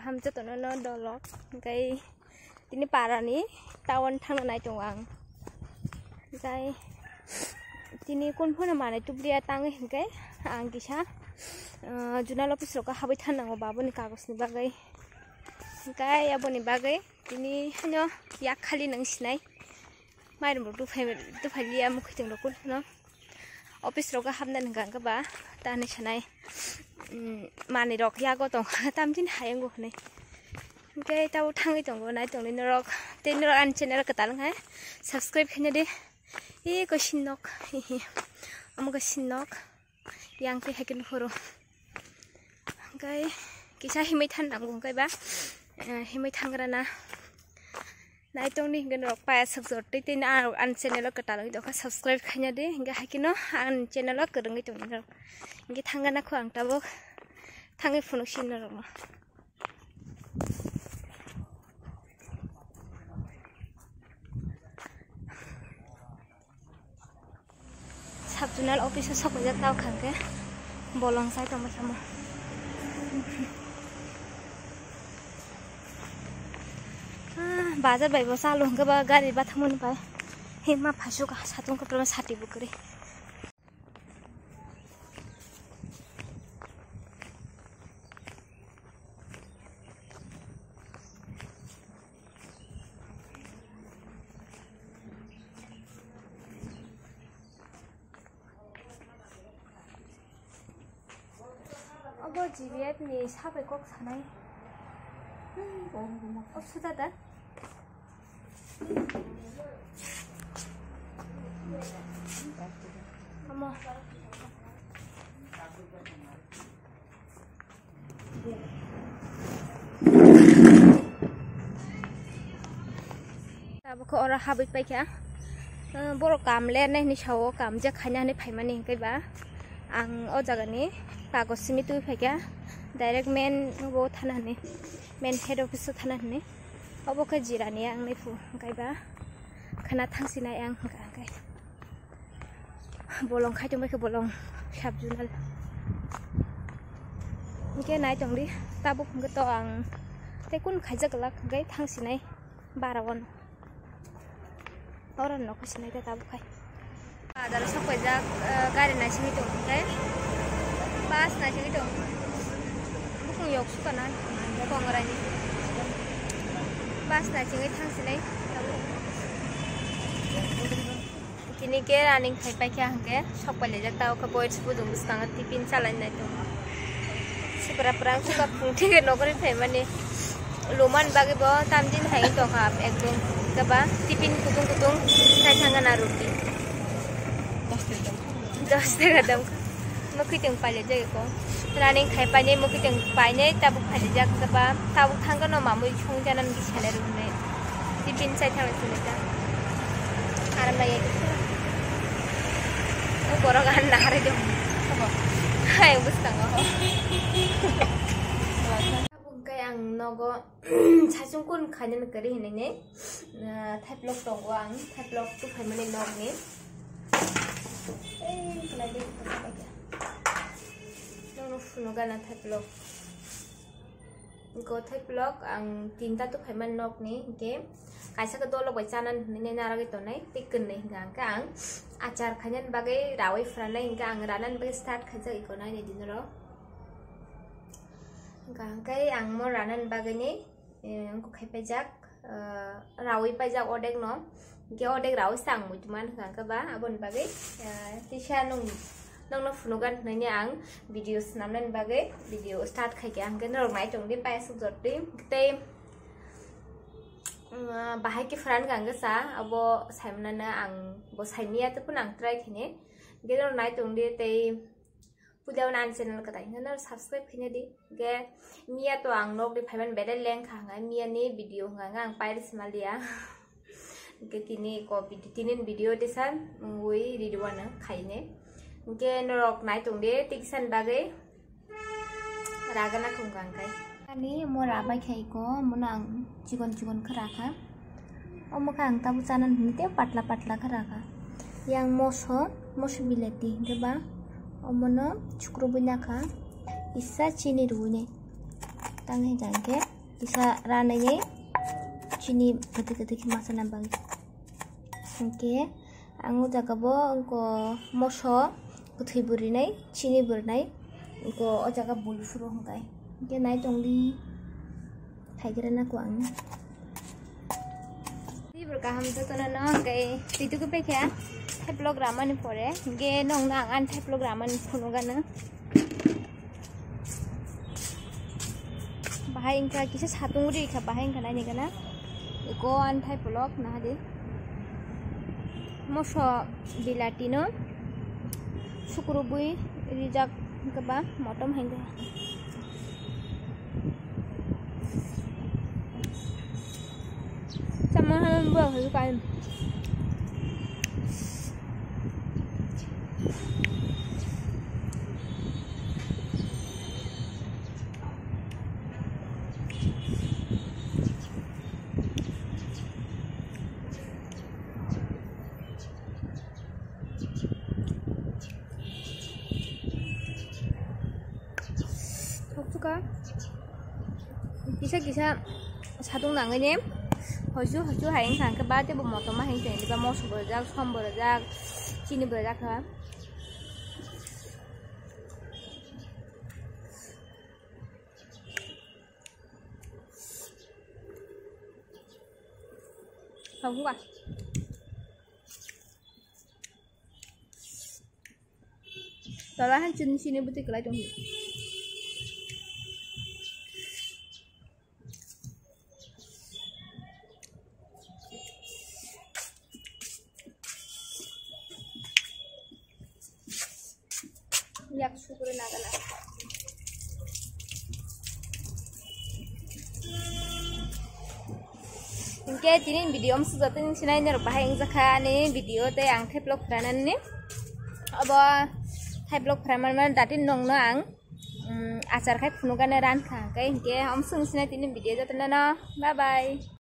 hamja tono dolok gai tini parani tawon thangna nai tong ang gai tini kon phone mane tubriya tangi gai ang kisa junal office roka habai thanango baboni kagos ni bagai gai aboni bagai tini hano yak khali nang sinai mairem tu phailia mukhiting rokul no office roka hamna ngang ka ba tani sanai mani rok yago tong tamjin hayengo nei gai tau thangi tongo nai tong ni rok tin ro an channel ka talang hai subscribe khine de e ko sinok amuga sinok yang pe hakin horo gai kisa himai than nang gai ba himai thangra na nai tong ni ngen rok pa subscribe te tin an channel ka talang do ka subscribe khine de ga hakino an channel ka rung tong ni rok ngi thanga na ko ang tabok thangi phunuk sin rok ma sabjunal office sok ja taw khangke bolong sai tong sama bazar bai bosa lo ke ba gari ba thamun bai hema phasu ka satung ka sati bukri abo GBF ni sabai kok sanai sudah dah Mama अब को और हाबित पाइ क्या बरो काम ले नै नि छाओ काम जे खाना नै फाइमानि कैबा आं ओ जगानि कागज सिमि तु फाइका डाइरेक्ट मेन वो थानानि मेन हेड ऑफिस थानानि अब को जिरानि आं नै फु कैबा खाना थांसिनाय आं गाय bolong khai tong ke bolong sabjunal ke nai tong di tabuk ke to ang te kun khaja galak gai thangsinai barawon oran no khasinai te tabuk khai adar sokai ja gari na sini tong ke bas na sini tong bukung yok su kana bukong rani bas na sini thangsinai kini ke running thai pai kya hangke sok pale jak taw ka boys bu dung skang tipin chalai nai to sipra prang suka phungthi ke nokori thai mani loman bage bo tamjin hai to ka ekdom kaba tipin kutung sai thanga na roti 10 taka dam mukhiting pale jak ko running thai pai nei mukhiting pai nei tabu phale jak kaba tabu thanga no mamui chung janan gi chale rum nei tipin sai thanga chuleta aram lai Borogan nari dong, hai bustang oh. Bungkai ang nogo, cacung kun kanan keri ini nih, type lock dong ang, type lock tuh kayak mana nog nih, lagi apa aja, noga na type lock, go type lock ang tinta tuh kayak mana nog nih, oke. Kaisa ke dolo bacanan ini nara gitu nih, tiken nih gang acar kanyan bagai rawai frana gang ranan bagai start kaja ikona ini dinero gang kai ang mo ranan bagai nih angku kai pajak rawai pajak odek no ge odek rawai sang mujuman gang ka ba abon bagai tisha nung funugan nanya ang video namnan bagai video start kai gang kan rong mai tong di pai suk jot di te bahai ke friend gang sa abo saimnana ang bo saimia te pun ang try khine gero nai tong de te pudaw nan channel ka tai na subscribe khine di ge mia to ang nok de phaiman bedel leng kha nga mia ni video nga ang pai smalia ge tini ko tinin video te san ngui ridwana khaine ge norok nai tong de tiksan bagai ragana khunggang kai ani mora bai khai ko munang chigon khara kha omokang tabu chanan hinte patla khara kha yang moso bilati geba omono chukru bunya kha isa chini rune tangi jangke bisa ranai cini ketik-ketik masa nambang oke angu jagabo engko moso kuthi burinai cini burnai engko o jaga bul furo hongkai oke nai tongli thaigerana ko ang di berkaham to tono kai titu ke pekya vlog raman pore ge nong nang an vlog raman phono gana bahai ingka kisa satung ri kha bahai ingka nai gana iko an vlog na de moso bilatino sukurubui rijak keba motom hengga sama hamba kan suka kisah satu nangannya hoju hayang sang ke bate bo motoma hang te diba mo suborjak somborjak chini borjak ha không quá đó là hành trình xin bữa tiệc lại trong yak syukur nagana inke tinin video sujatin sinai ner bahai ingzakha ni video te ang vlog phranan ni abo vlog phraman man datin nongno ang achar khai phunugane ran kha kai inke sung sinai tinin video jatana na bye bye